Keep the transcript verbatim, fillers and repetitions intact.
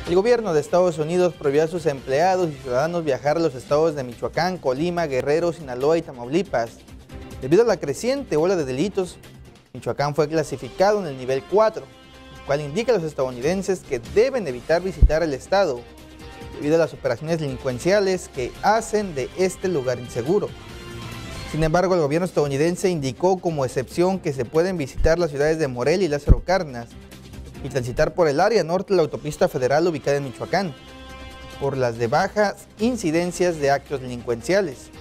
El gobierno de Estados Unidos prohibió a sus empleados y ciudadanos viajar a los estados de Michoacán, Colima, Guerrero, Sinaloa y Tamaulipas. Debido a la creciente ola de delitos, Michoacán fue clasificado en el nivel cuatro, el cual indica a los estadounidenses que deben evitar visitar el estado, debido a las operaciones delincuenciales que hacen de este lugar inseguro. Sin embargo, el gobierno estadounidense indicó como excepción que se pueden visitar las ciudades de Morelia y Lázaro Cárdenas y transitar por el área norte de la autopista federal ubicada en Michoacán, por las de bajas incidencias de actos delincuenciales.